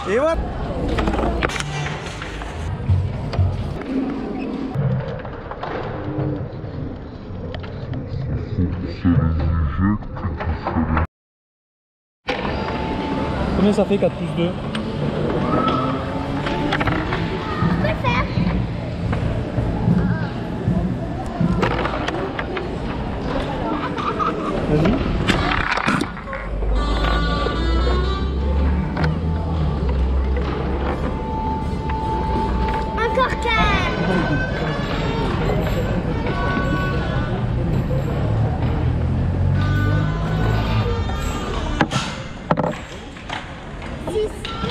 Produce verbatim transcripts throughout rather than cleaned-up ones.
Et voilà. Combien ça fait quatre plus deux? Je peux le faire. Vas-y. Encore quatre. Six.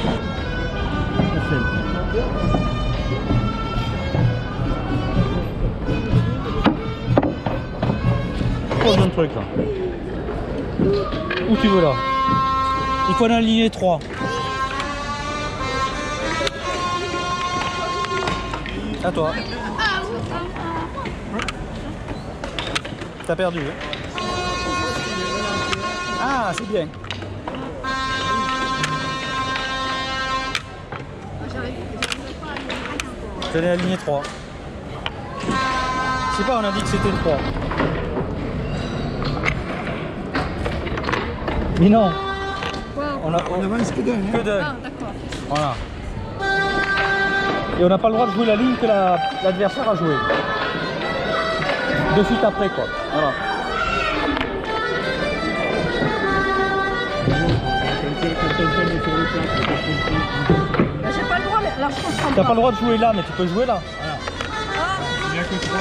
Oh, j'ai un truc là. Où tu veux là? Il faut en aligner trois. À toi. T'as perdu. Hein? Ah, c'est bien. J'en ai aligné trois. Je sais pas, on a dit que c'était trois. Mais non. On, a, on, On avance que d'un. que Hein. deux. Ah, d'accord. Voilà. Et on n'a pas le droit de jouer la ligne que l'adversaire la, a joué. De suite après quoi. Voilà. Bah, j'ai pas le droit, mais là je comprends T'as pas. pas le droit de jouer là, mais tu peux jouer là. Voilà. Il n'y a que trois.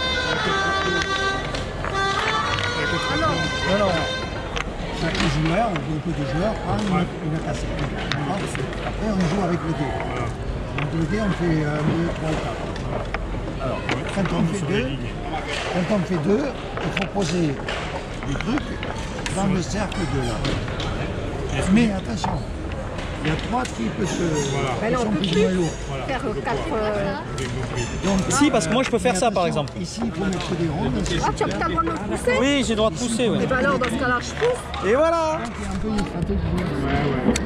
Il n'y a que trois. Ah non. Non, non. Chaque joueur, beaucoup de joueurs, prend une, une cassette. Après, on joue avec le dé. Donc le dé, on fait un, deux, trois, quatre. Alors, quand on fait deux, quand on fait deux, il faut poser des trucs dans le cercle de là. Mais attention, il y a trois types de Mais qui non, sont tout de plus ou suite, moins lourds. faire quatre... euh, Donc, Si, parce que moi je peux faire ça par attention, exemple. Ici, il faut mettre des rondes. Ah, tu as le droit de me pousser? Oui, j'ai le droit de pousser. Ouais. Et ben alors, dans ce cas-là, je pousse. Et voilà. C'est un peu une stratégie.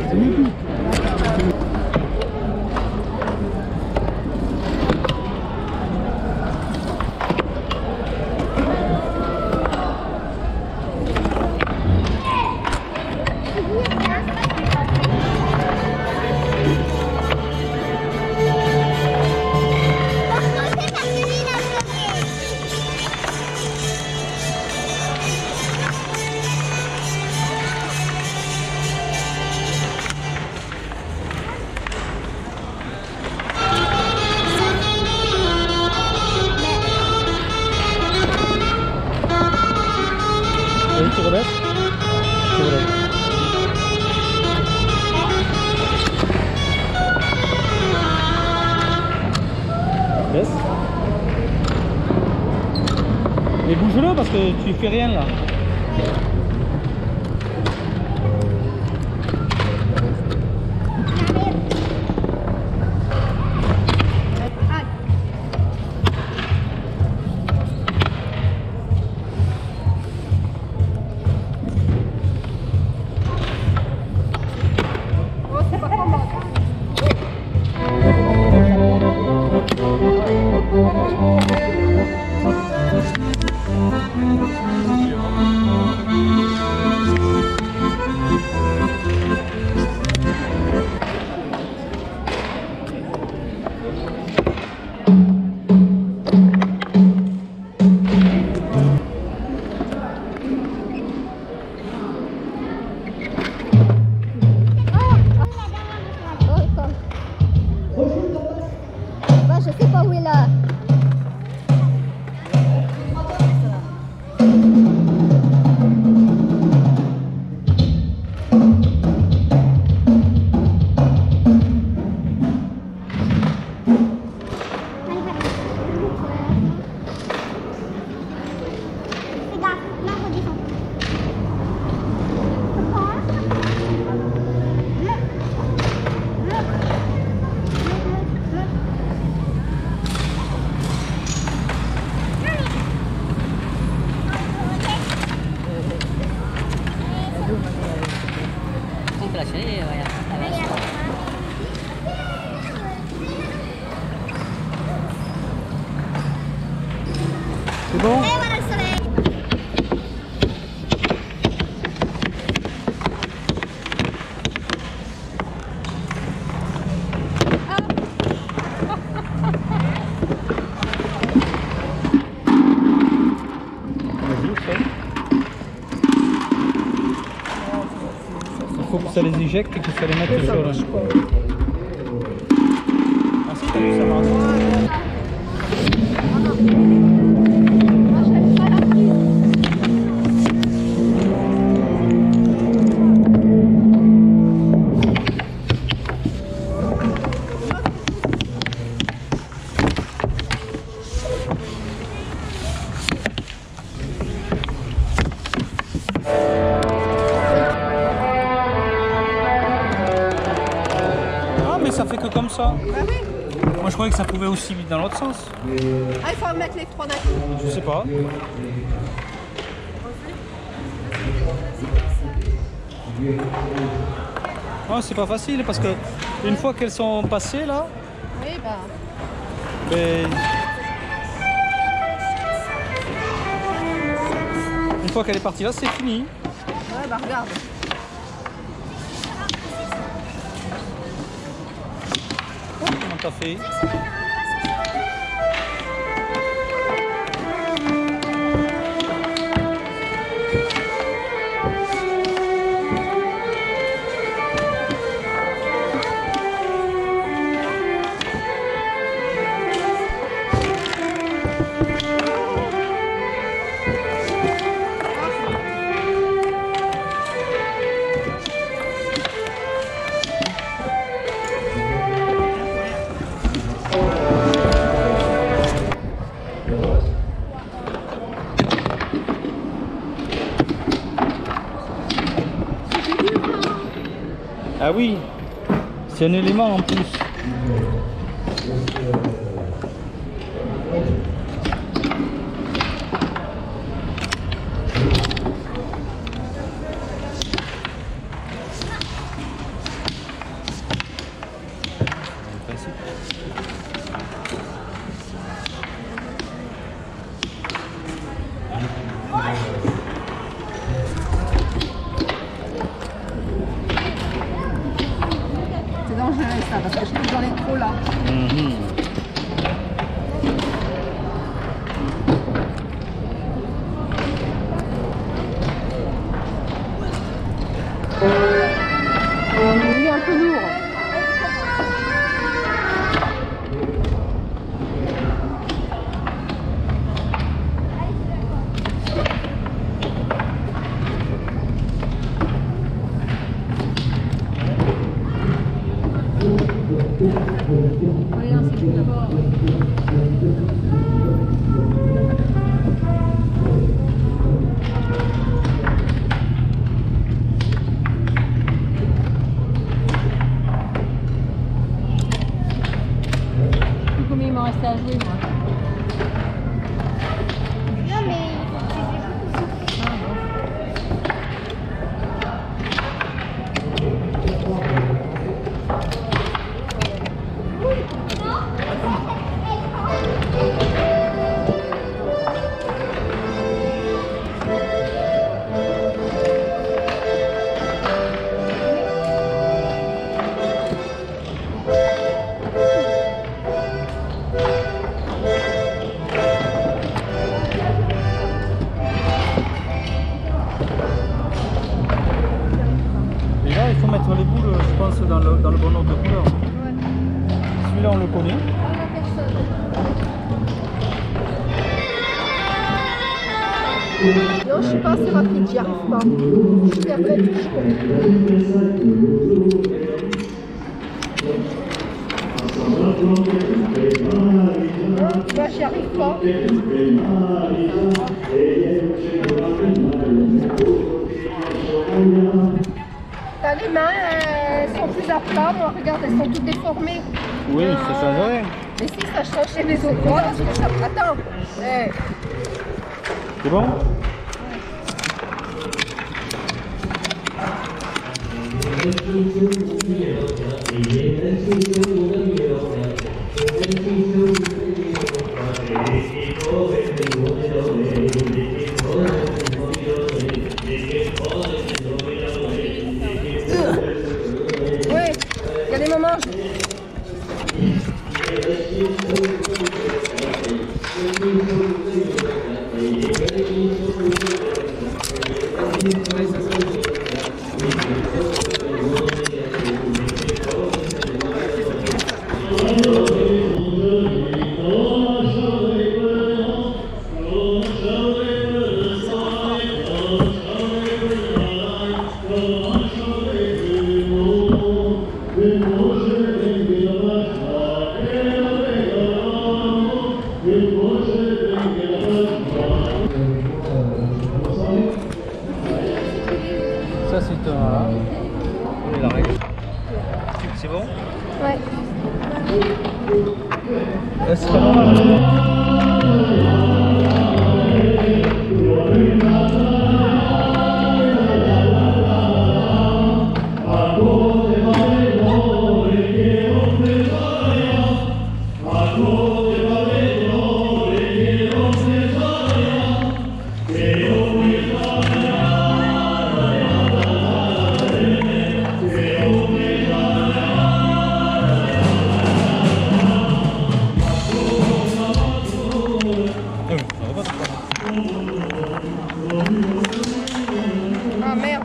Vas-y, tu relèves. Tu relèves. Laisse. Mais bouge-le parce que tu fais rien là. Oh, c'est pas comment. Bah, je sais pas où est là. Fais gaffe, là, redescends. Complacer, vaya. C'est bon? Et voilà le soleil. Vas-y, fais. Il faut que ça les éjecte et que ça les mette sur le... Ah si, t'as vu, ça marche. Moi j'aime pas la prise. Ah mais ça fait que comme ça. Bah oui. Moi je croyais que ça pouvait aussi vite dans l'autre sens. Ah, il faut mettre les trois d'un coup. Je sais pas. Ah, c'est pas facile parce que une fois qu'elles sont passées là, Oui, bah. ben, une fois qu'elle est partie là, c'est fini. Ouais, bah regarde. Comment t'as fait? Ah oui, c'est un élément en plus. C'est dangereux ça, parce que je suis dans les trous là. Mhm. Il est un peu lourd. Oui, non, c'est tout d'abord. Combien il m'en reste à jouer, moi? Non mais il faut que tu joues beaucoup. Et là, il faut mettre les boules, je pense, dans le, dans le bon ordre de couleur. Celui-là, on le connaît. Non, je suis pas assez rapide, j'y arrive pas. Je perdrai toujours. Moi, j'y arrive pas. T'as les mains, elles sont plus à plat. Moi, regarde, elles sont toutes déformées. Oui, ça change rien. Mais si, ça change chez les autres. Moi, parce que ça... Attends. Eh. C'est bon? C'est bon? Ouais. Euh, c'est pas normal. Ah merde.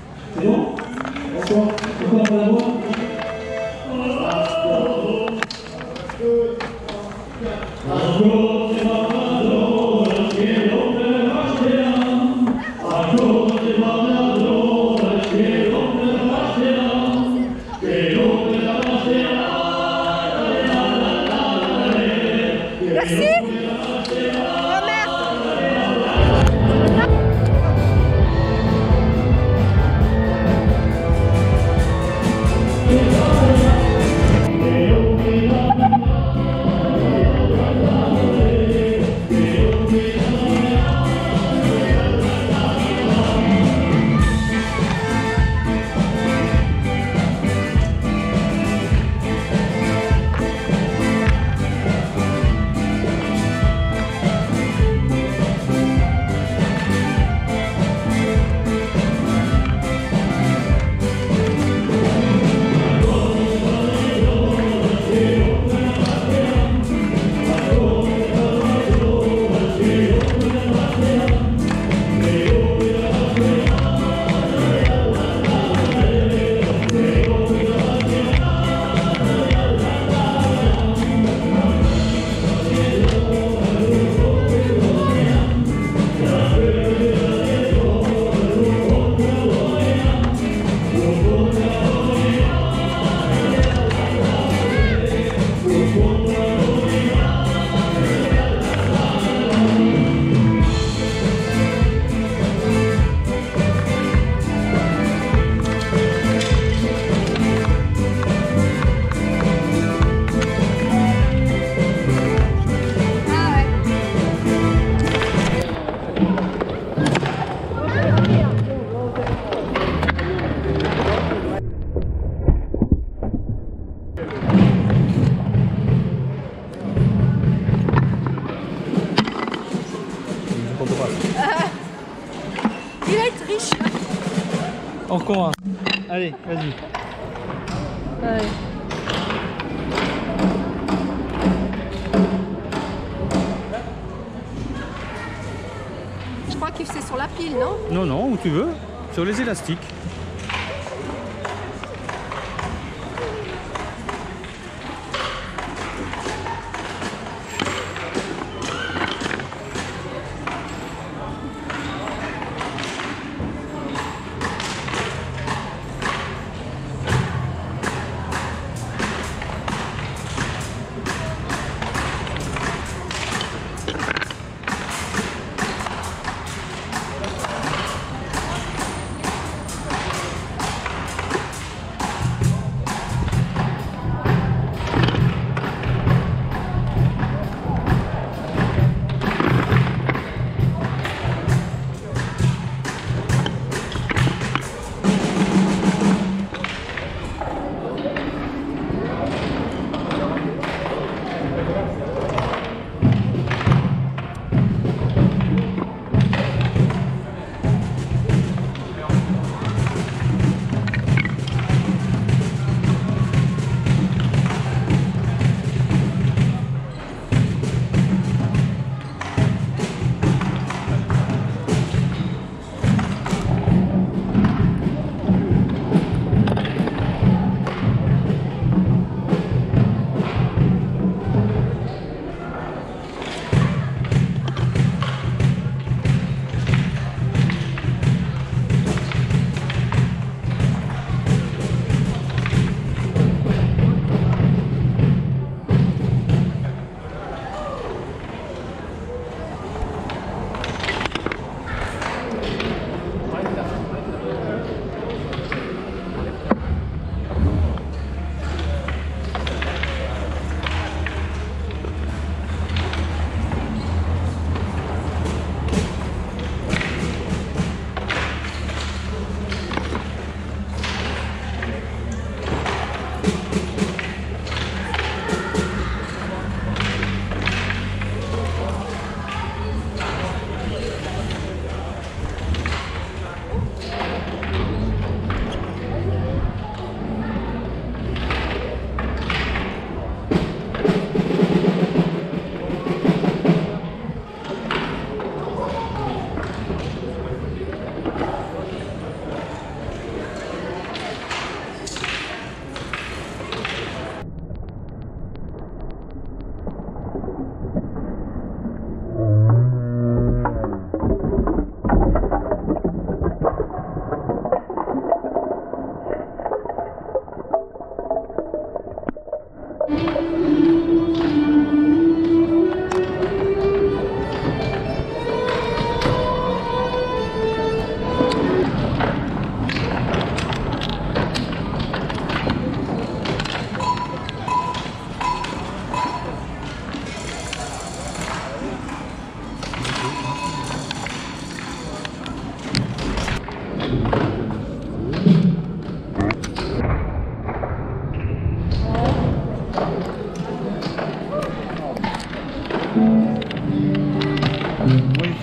Merci. Oh merde. Il va être riche. On recommence. Allez, vas-y. Ouais. Je crois que c'est sur la pile, non? Non, non, où tu veux. Sur les élastiques.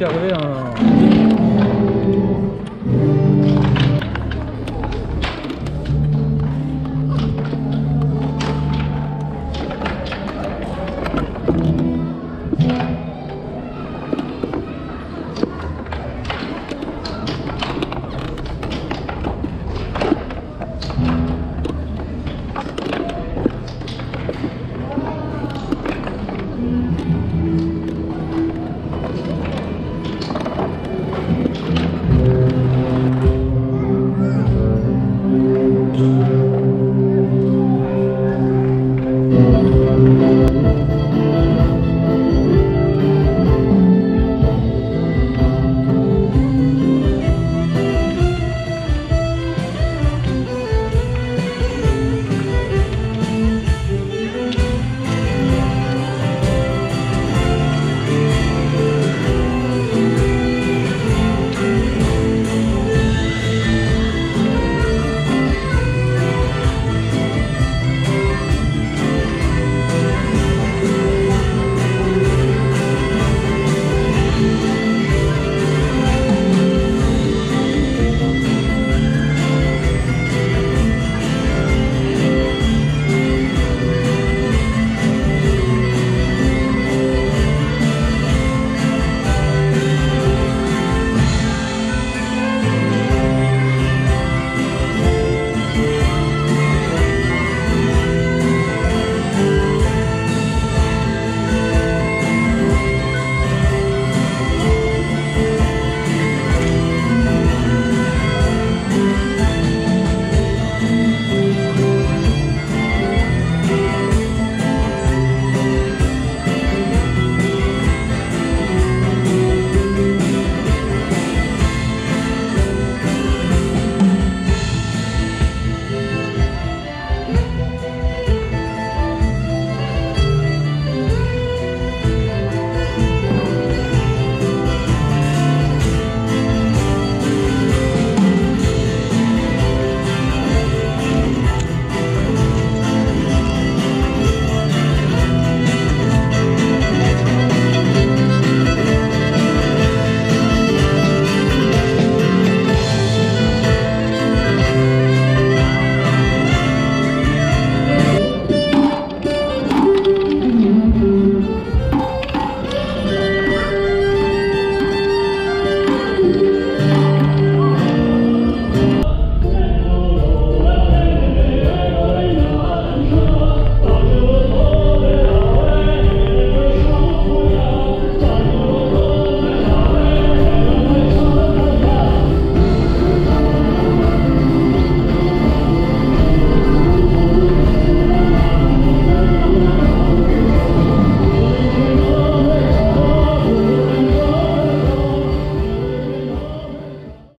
suis arrivé, un,